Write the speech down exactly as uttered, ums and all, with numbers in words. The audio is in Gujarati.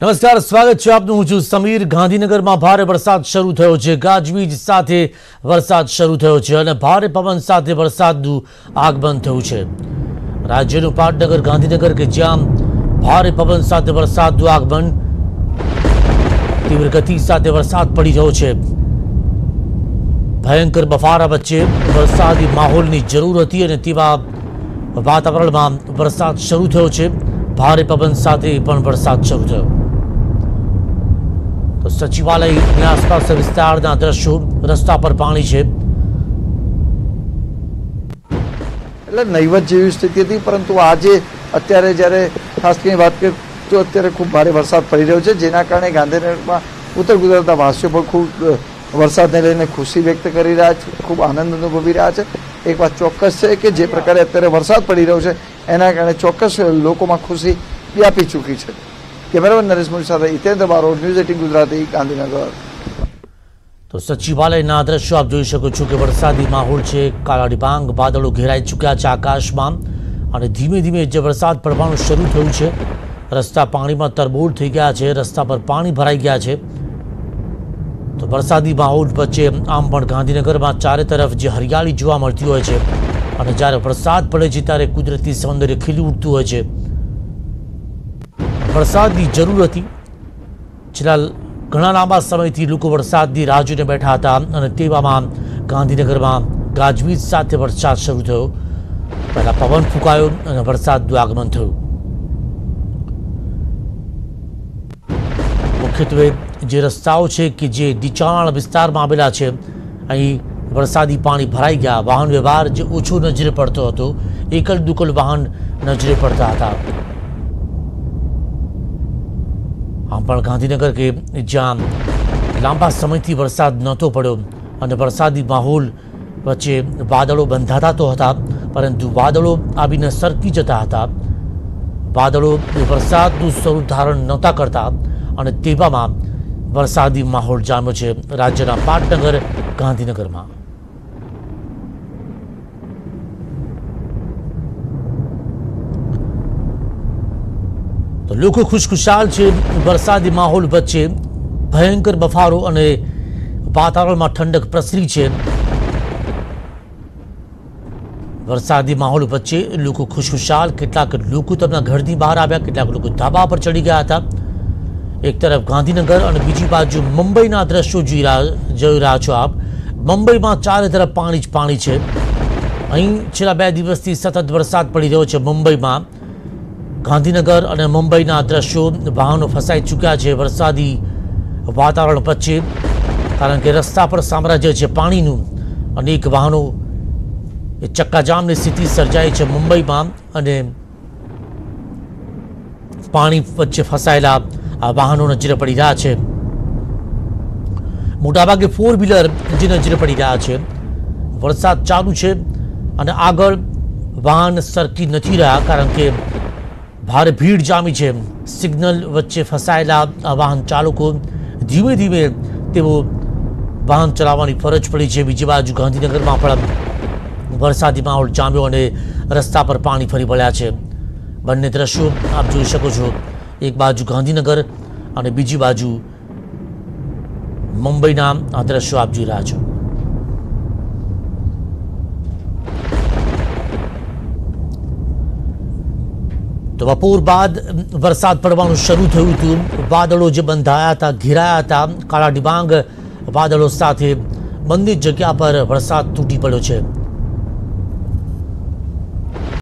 નમસ્કાર, સ્વાગત છે આપનું। હું છું સમીર। ગાંધીનગરમાં ભારે વરસાદ શરૂ થયો છે। ગાજવીજ સાથે વરસાદ શરૂ થયો છે અને ભારે પવન સાથે વરસાદનું આગમન થયું છે। રાજ્યનું પાટનગર ગાંધીનગર કે જ્યાં ભારે પવન સાથે વરસાદનું આગમન, તીવ્ર ગતિ સાથે વરસાદ પડી રહ્યો છે। ભયંકર બફારા વચ્ચે વરસાદી માહોલની જરૂર હતી અને તેવા વાતાવરણમાં વરસાદ શરૂ થયો છે। ભારે પવન સાથે પણ વરસાદ શરૂ થયો તો સચિવાલયની આસપાસના વિસ્તારના દ્રશ્યો, રસ્તા પર પાણી છે। એટલે નહીવત જેવી સ્થિતિ હતી, પરંતુ આજે અત્યારે જ્યારે ખાસ કરીને વાત કરીએ તો અત્યારે ખૂબ ભારે વરસાદ પડી રહ્યો છે, જેના કારણે ગાંધીનગરમાં ઉત્તર ગુજરાતના વાસીઓ પણ ખૂબ વરસાદને લઈને ખુશી વ્યક્ત કરી રહ્યા છે, ખૂબ આનંદ અનુભવી રહ્યા છે। એક વાત ચોક્કસ છે કે જે પ્રકારે અત્યારે વરસાદ પડી રહ્યો છે એના કારણે ચોક્કસ લોકોમાં ખુશી વ્યાપી ચૂકી છે। કેમેરામેન નરેશ મુની સાથે હિતેન્દ્ર બારોટ, ન્યૂઝ એટીન ગુજરાતી, ગાંધીનગર। તો સચિવાલયના દ્રશ્યો આપ જોઈ શકો છો કે વરસાદી માહોલ છે। કાળા ડિબાંગ વાદળો ઘેરાઈ ચૂક્યા છે આકાશમાં અને ધીમે ધીમે જે વરસાદ પડવાનું શરૂ થયું છે, રસ્તા પાણીમાં તરબોળ થઈ ગયા છે, રસ્તા પર પાણી ભરાઈ ગયા છે। તો વરસાદી માહોલ વચ્ચે આમ પણ ગાંધીનગરમાં ચારે તરફ જે હરિયાળી જોવા મળતી હોય છે અને જ્યારે વરસાદ પડે છે ત્યારે કુદરતી સૌંદર્ય ખીલી ઉઠતું હોય છે। વરસાદની જરૂર હતી। છેલ્લા ઘણા લાંબા સમયથી લોકો વરસાદની રાહ જોઈને બેઠા હતા અને તેવામાં ગાંધીનગરમાં ગાજવીજ સાથે વરસાદ શરૂ થયો। પહેલા પવન ફૂંકાયો અને વરસાદનું આગમન થયું। મુખ્યત્વે જે રસ્તાઓ છે કે જે નીચાણવાળા વિસ્તારમાં આવેલા છે, અહીં વરસાદી પાણી ભરાઈ ગયા। વાહન વ્યવહાર જે ઓછો નજરે પડતો હતો, એકલ દુકલ વાહન નજરે પડતા હતા। આમ પણ ગાંધીનગર કે જ્યાં લાંબા સમયથી વરસાદ નહોતો પડ્યો અને વરસાદી માહોલ વચ્ચે વાદળો બંધાતા તો હતા, પરંતુ વાદળો આવીને સરકી જતા હતા। વાદળો વરસાદનું સ્વરૂપ ધારણ નહોતા કરતા અને તેવામાં વરસાદી માહોલ જામ્યો છે રાજ્યના પાટનગર ગાંધીનગરમાં। તો લોકો ખુશખુશાલ છે। વરસાદી માહોલ વચ્ચે ભયંકર બફારો અને વાતાવરણમાં ઠંડક પ્રસરી છે। વરસાદી માહોલ વચ્ચે લોકો ખુશખુશાલ, કેટલાક લોકો તેમના ઘરની બહાર આવ્યા, કેટલાક લોકો ધાબા પર ચડી ગયા હતા। એક તરફ ગાંધીનગર અને બીજી બાજુ મુંબઈના દ્રશ્યો જોઈ રહ્યા જોઈ રહ્યા છો આપ। મુંબઈમાં ચારે તરફ પાણી જ પાણી છે। અહીં છેલ્લા બે દિવસથી સતત વરસાદ પડી રહ્યો છે મુંબઈમાં। ગાંધીનગર અને મુંબઈના દ્રશ્યો, વાહનો ફસાઈ ચૂક્યા છે વરસાદી વાતાવરણ વચ્ચે, કારણ કે રસ્તા પર સામ્રાજ્ય છે પાણીનું। અનેક વાહનો એ ચક્કાજામની સ્થિતિ સર્જાઈ છે મુંબઈમાં અને પાણી વચ્ચે ફસાયેલા આ વાહનો નજરે પડી રહ્યા છે। મોટાભાગે ફોર વ્હીલર જે નજરે પડી રહ્યા છે। વરસાદ ચાલુ છે અને આગળ વાહન સરકી નથી રહ્યા, કારણ કે ભારે ભીડ જામી છે। સિગ્નલ વચ્ચે ફસાયેલા આ વાહન ચાલકો ધીમે ધીમે તેઓ વાહન ચલાવવાની ફરજ પડી છે। બીજી બાજુ ગાંધીનગરમાં પણ વરસાદી માહોલ જામ્યો અને રસ્તા પર પાણી ફરી વળ્યા છે। બંને દ્રશ્યો આપ જોઈ શકો છો। એક બાજુ ગાંધીનગર અને બીજી બાજુ મુંબઈના આ દ્રશ્યો આપ જોઈ રહ્યા છો। તો બપોર બાદ વરસાદ પડવાનું શરૂ થયું હતું। વાદળો જે બંધાયા હતા, ઘેરાયા હતા, કાળા ડિબાંગ વાદળો સાથે બંને જગ્યા પર વરસાદ તૂટી પડ્યો છે।